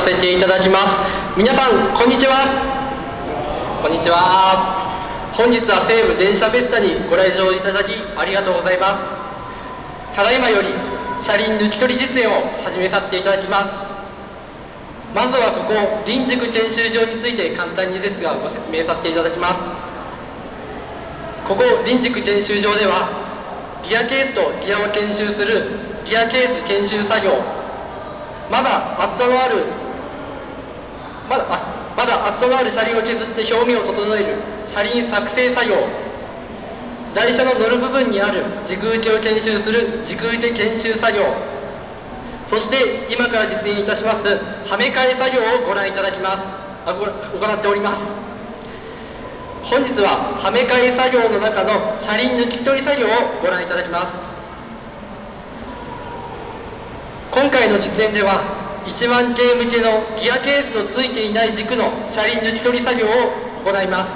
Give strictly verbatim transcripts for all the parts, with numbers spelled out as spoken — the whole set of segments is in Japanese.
せていただきます。皆さんこんにちは。こんにちは。本日は西武電車フェスタにご来場いただきありがとうございます。ただいまより車輪抜き取り実演を始めさせていただきます。まずはここ臨塾研修場について簡単にですがご説明させていただきます。ここ臨塾研修場ではギアケースとギアを研修するギアケース研修作業、まだ厚さのあるまだあまだ厚さのある車輪を削って表面を整える車輪作成作業、台車の乗る部分にある軸受けを研修する軸受け研修作業、そして今から実演いたしますはめ替え作業をご覧いただきますあご行っております。本日ははめ替え作業の中の車輪抜き取り作業をご覧いただきます。今回の実演ではいちまんけい向けのギアケースのついていない軸の車輪抜き取り作業を行います。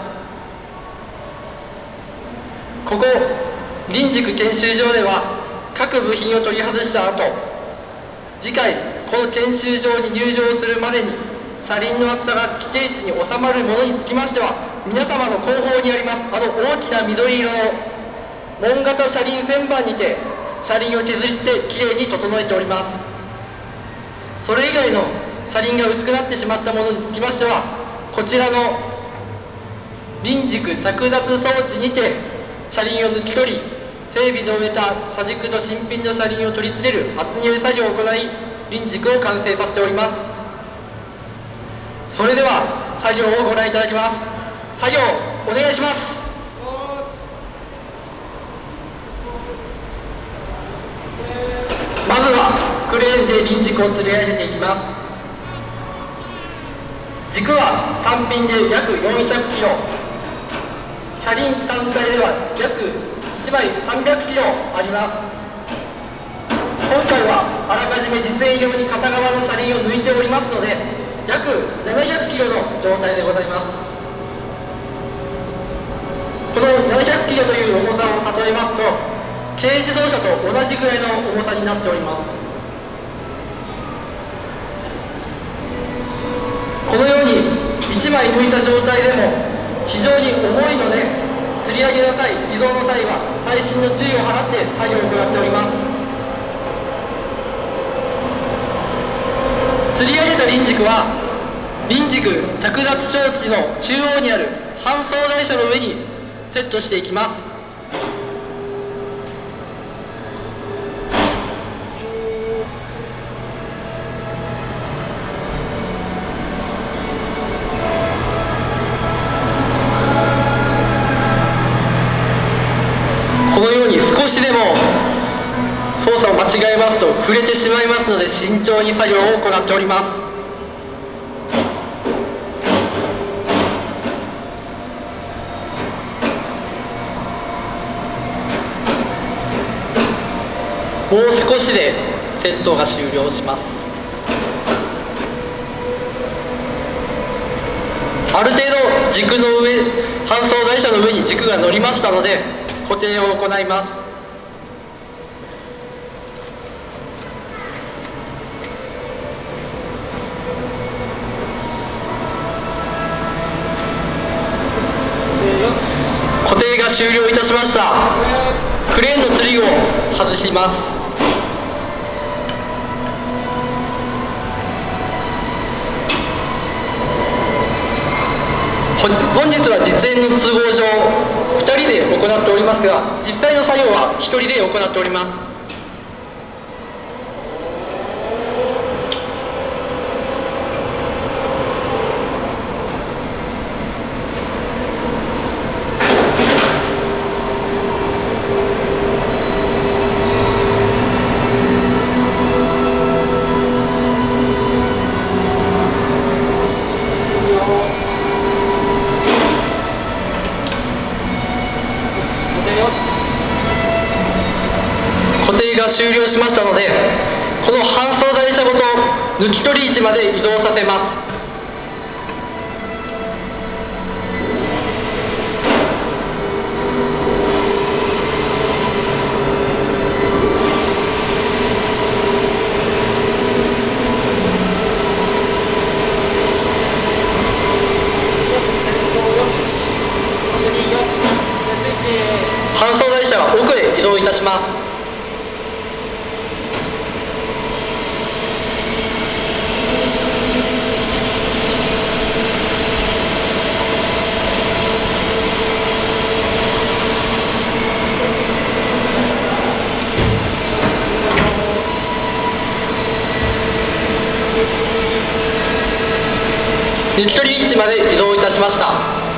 ここ臨塾研修場では各部品を取り外した後、次回この研修場に入場するまでに車輪の厚さが規定値に収まるものにつきましては、皆様の後方にありますあの大きな緑色の門型車輪旋盤にて車輪を削ってきれいに整えております。それ以外の車輪が薄くなってしまったものにつきましては、こちらの臨塾着脱装置にて車輪を抜き取り、整備の終えた車軸と新品の車輪を取り付ける圧入作業を行い、臨塾を完成させております。それでは作業をご覧いただきます。作業お願いします。まずはクレーンで臨軸を吊り上げていきます。軸は単品で約よんひゃくキロ、車輪単体では約いちまいさんびゃくキロあります。今回はあらかじめ実演用に片側の車輪を抜いておりますので、約ななひゃくキロの状態でございます。このななひゃくキロという重さを例えますと、軽自動車と同じぐらいの重さになっております。このようにいちまい抜いた状態でも非常に重いので、吊り上げの際、移動の際は細心の注意を払って作業を行っております。吊り上げた臨軸は臨軸着脱装置の中央にある搬送台車の上にセットしていきます。このように少しでも操作を間違えますと触れてしまいますので、慎重に作業を行っております。もう少しでセットが終了します。ある程度軸の上、搬送台車の上に軸が乗りましたので固定を行います。固定が終了いたしました。クレーンの吊りを外します。本日は実演の都合上ふたりで行っておりますが、実際の作業はひとりで行っております。固定が終了しましたので、この搬送台車ごと抜き取り位置まで移動させます。 抜き取り位置まで移動いたしました。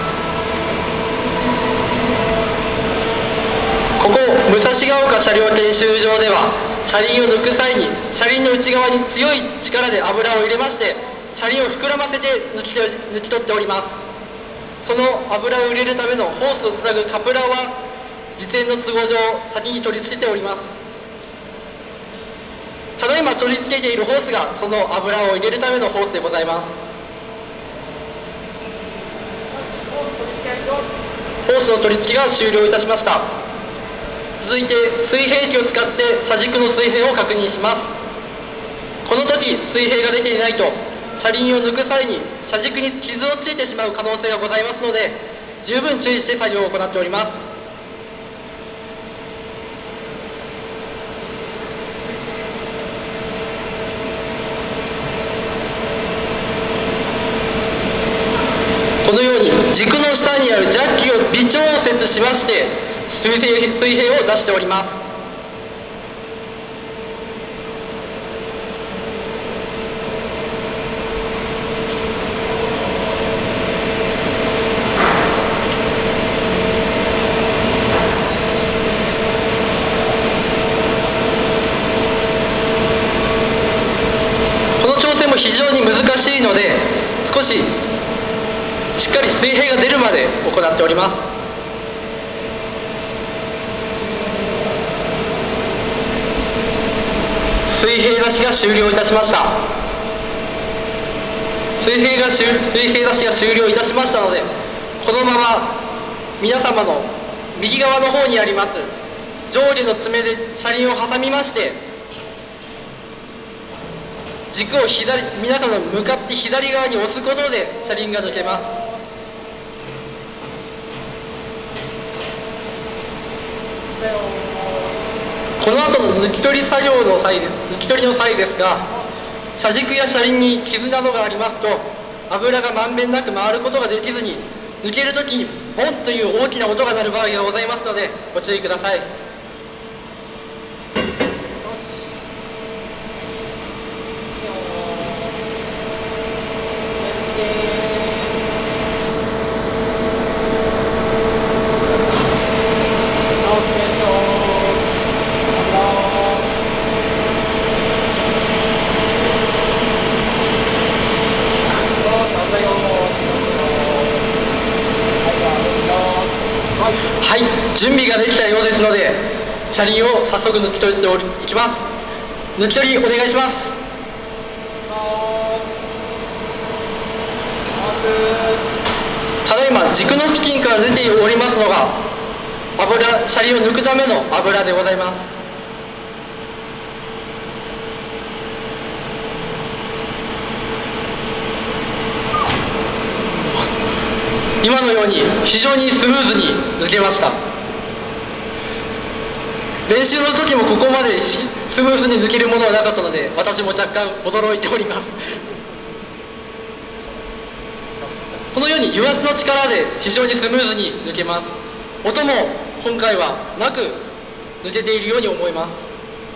ここ武蔵ヶ丘車両研修場では、車輪を抜く際に車輪の内側に強い力で油を入れまして、車輪を膨らませて抜き取抜き取っております。その油を入れるためのホースをつなぐカプラーは実演の都合上先に取り付けております。ただいま取り付けているホースがその油を入れるためのホースでございます。ホースの取り付けが終了いたしました。続いて水平器を使って車軸の水平を確認します。この時水平が出ていないと車輪を抜く際に車軸に傷をついてしまう可能性がございますので、十分注意して作業を行っております。このように軸の下にあるジャッキを微調節しまして水平、水平を出しております。この調整も非常に難しいので、少ししっかり水平が出るまで行っております。水平出しが終了いたしました。水平が水平出しが終了いたしましたので、このまま皆様の右側の方にあります上下の爪で車輪を挟みまして、軸を左皆さんの向かって左側に押すことで車輪が抜けます。この後の抜き取り作業の際で抜き取りの際ですが、車軸や車輪に傷などがありますと油がまんべんなく回ることができずに、抜けるときにボンという大きな音が鳴る場合がございますのでご注意ください。はい、準備ができたようですので、車輪を早速抜き取っていきます。抜き取りお願いします。ただいま軸の付近から出ておりますのが油、車輪を抜くための油でございます。今のように非常にスムーズに抜けました。練習の時もここまでスムーズに抜けるものはなかったので、私も若干驚いております。このように油圧の力で非常にスムーズに抜けます。音も今回はなく抜けているように思います。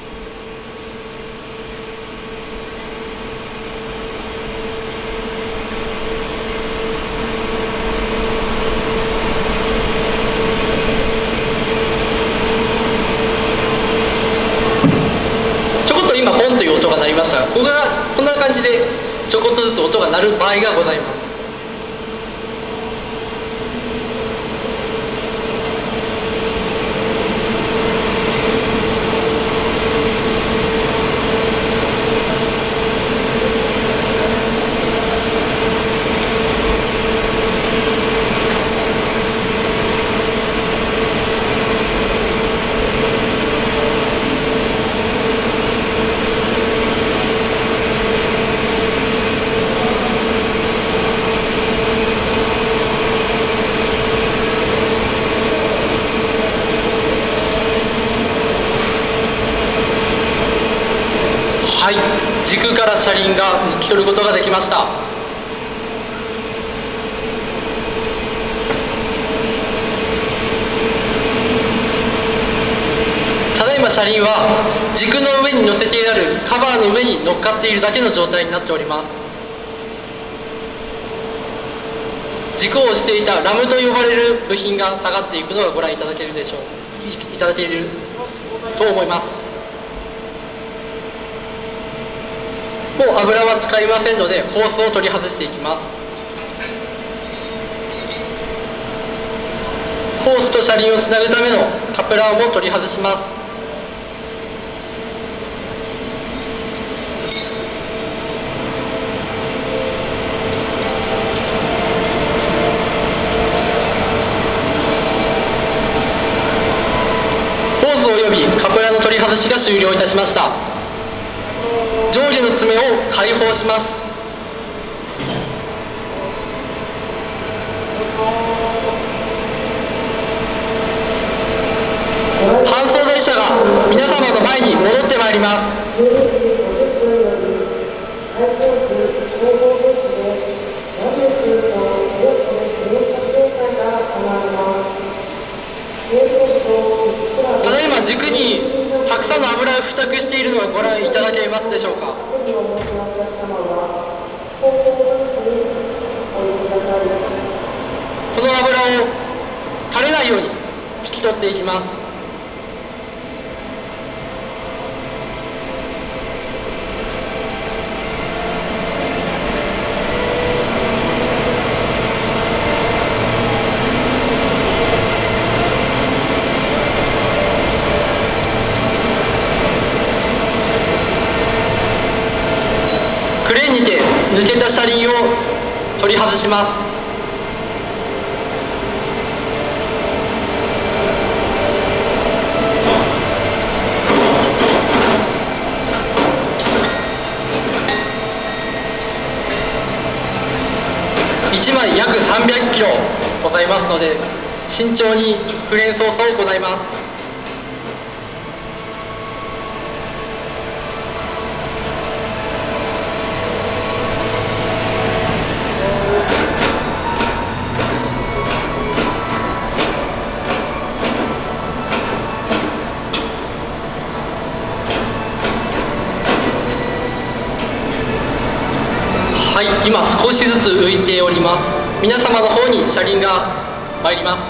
今ポンという音が鳴りましたが、ここがこんな感じでちょこっとずつ音が鳴る場合がございます。はい、軸から車輪が抜き取ることができました。ただいま車輪は軸の上に乗せてあるカバーの上に乗っかっているだけの状態になっております。 軸を押していたラムと呼ばれる部品が下がっていくのがご覧いただけるでしょういただけると思います。もう油は使いませんのでホースを取り外していきます。ホースと車輪をつなぐためのカプラーも取り外します。ホースおよびカプラーの取り外しが終了いたしました。上下の爪を開放します。搬送台車が皆様の前に戻ってまいります。ただいま軸にたくさんの油が付着しているのをご覧いただけますでしょうか。この油を垂れないように引き取っていきます。クレーンにて抜けた車輪を取り外します。いちまい約さんびゃくキロございますので慎重にクレーン操作を行います。はい、今少しずつ浮いております。皆様の方に車輪が参ります。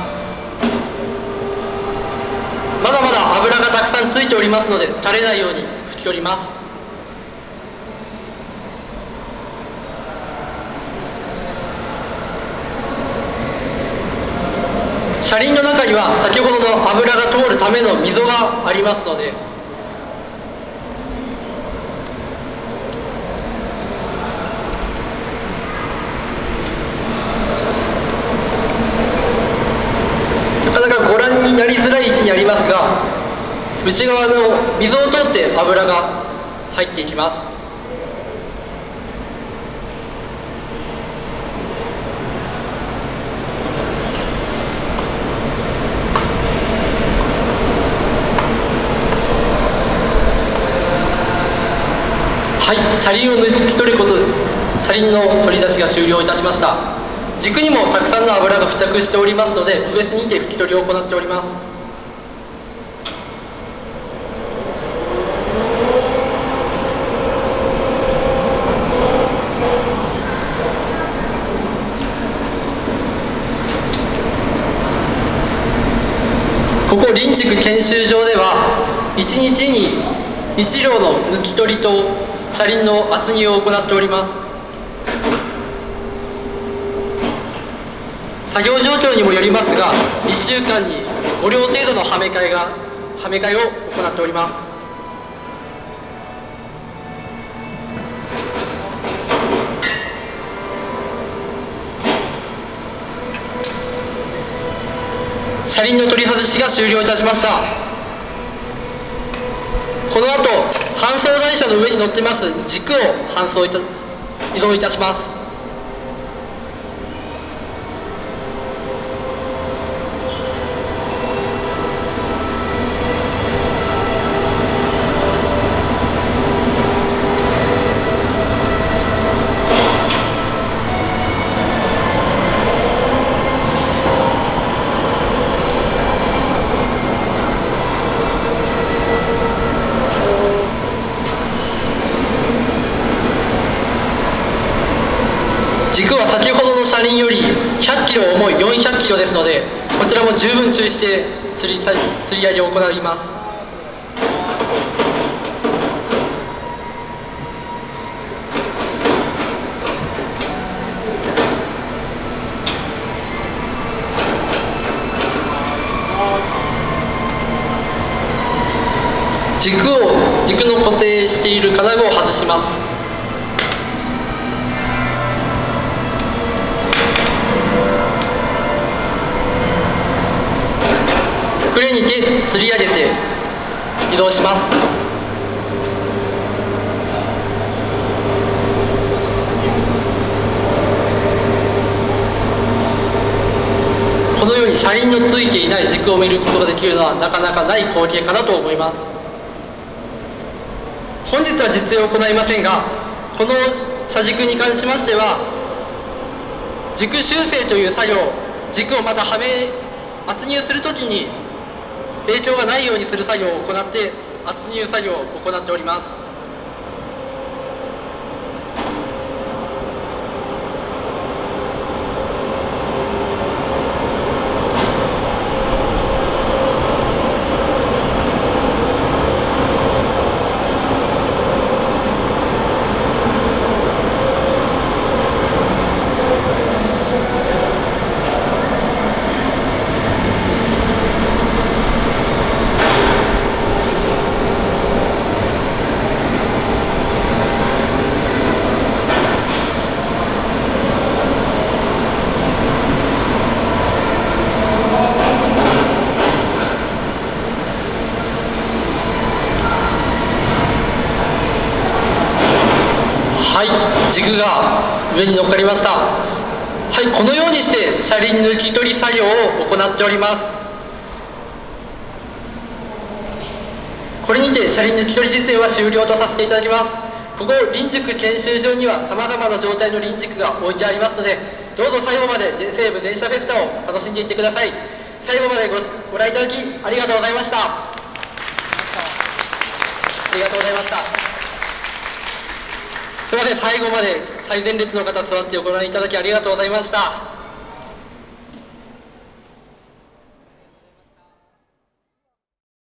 まだまだ油がたくさんついておりますので垂れないように拭き取ります。車輪の中には先ほどの油が通るための溝がありますのでなかなかご覧になりづらい位置にありますが、内側の溝を通って油が入っていきます。はい、車輪を抜き取ること、車輪の取り出しが終了いたしました。軸にもたくさんの油が付着しておりますので、ウエスにて拭き取りを行っております。ここ輪軸研修場ではいちにちにいち両の抜き取りと車輪の圧入を行っております。作業状況にもよりますが、いっしゅうかんにご両程度のはめ替えがはめ替えを行っております。車輪の取り外しが終了いたしました。この後搬送台車の上に乗ってます軸を搬送いた移動いたします。軸は先ほどの車輪よりひゃっキロ重いよんひゃっキロですので、こちらも十分注意して釣り釣り上げを行います。軸を軸の固定している金具を外します。クレーンにて吊り上げて移動します。このように車輪のついていない軸を見ることができるのはなかなかない光景かなと思います。本日は実演を行いませんが、この車軸に関しましては軸修正という作業、軸をまたはめ圧入するときに影響がないようにする作業を行って圧入作業を行っております。はい、軸が上に乗っかりました。はい、このようにして車輪抜き取り作業を行っております。これにて車輪抜き取り実演は終了とさせていただきます。ここ輪軸研修場にはさまざまな状態の輪軸が置いてありますので、どうぞ最後まで西武電車フェスタを楽しんでいってください。最後まで ご, ご覧いただきありがとうございました。ありがとうございました。すみません、最後まで最前列の方座ってご覧いただきありがとうございました。